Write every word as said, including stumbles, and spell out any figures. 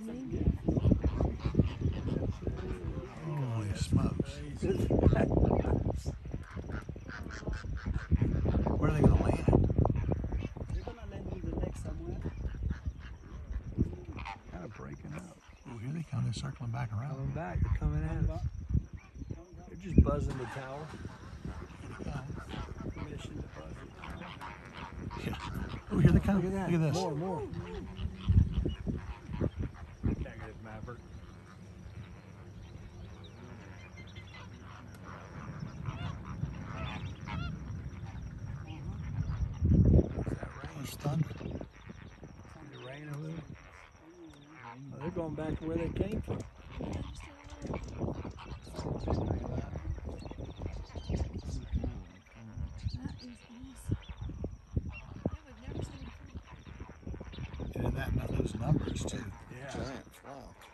Holy smokes. Where are they going to land? They're going to land in the lake somewhere. Kind of breaking up. Oh, here they come. They're circling back around. Coming back. They're coming at us. They're just buzzing the tower. Here they come. Mission to buzz the tower. Yeah. Oh, here they come. Look at that. Look at this. More, more. Negative, Maverick. There's thunder. See the rain over there? Oh, they're going back to where they came from. And that, those numbers too. Yeah. Giant flock.